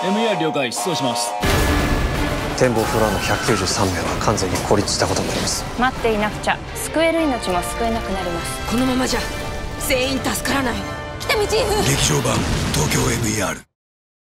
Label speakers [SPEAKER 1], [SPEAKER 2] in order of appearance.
[SPEAKER 1] MER 了解、出動します。
[SPEAKER 2] 展望フロアの193名は完全に孤立したことになります。
[SPEAKER 3] 待っていなくちゃ救える命も救えなくなります。
[SPEAKER 4] このままじゃ全員助からない。
[SPEAKER 5] 喜多見チーフ。
[SPEAKER 6] 劇場版東京 MER